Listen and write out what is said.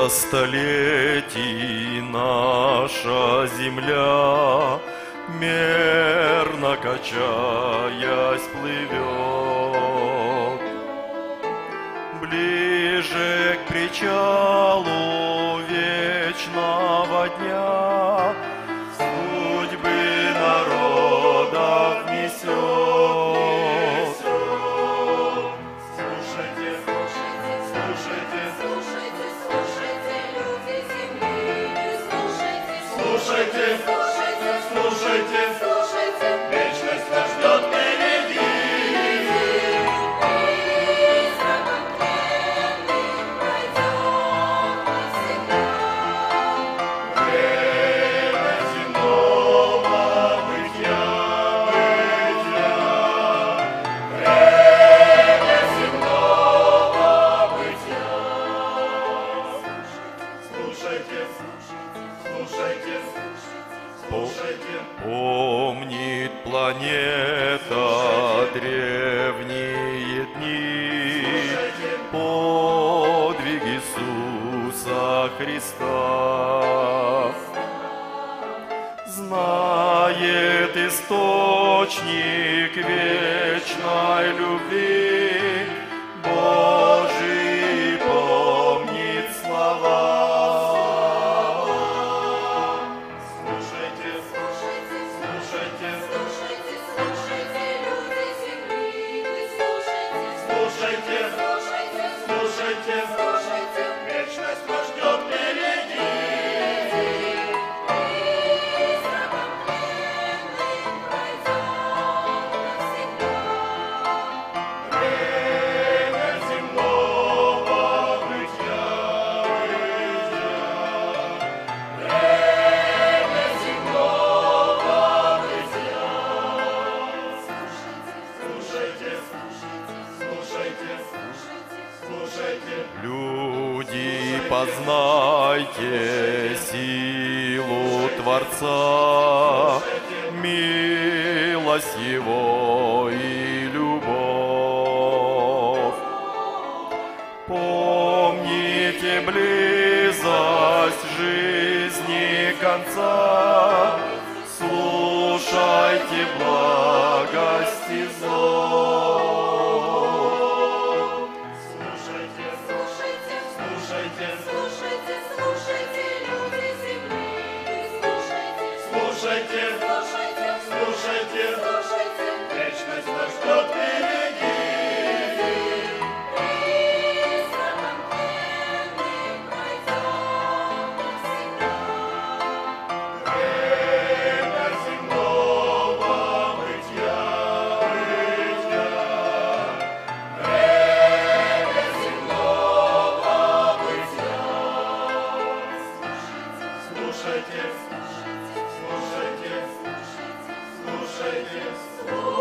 Сколько столетий наша земля, мерно качаясь, плывет ближе к причалу вечного дня, судьбы народов несет. Слушайте, слушайте, слушайте, вечность нас ждет впереди. И сроком тленным пройдет навсегда. Время земного бытия, время земного бытия. Слушайте, слушайте, слушайте. Помнит планета древние дни, подвиг Иисуса Христа. Знает источник вечной любви, Божий помнит слова. Слушайте, слушайте, слушайте, слушайте, слушайте, люди земли, вы слушайте, слушайте, слушайте, слушайте, слушайте, вечность нас ждет впереди. И сроком тленным пройдет навсегда. Время земного бытия, время земного бытия. Слушайте, слушайте, слушайте. Люди, познайте силу Творца, милость Его и любовь. Помните близость жизни конца, слушайте благости зов. Слушайте, слушайте, слушайте, слушайте, слушайте, люди земли, вы слушайте, слушайте, слушайте, слушайте, слушайте, вечность нас ждет впереди. И сроком тленным пройдет навсегда. Время земного бытия, время земного бытия. Слушайте, слушайте, слушайте, слушайте.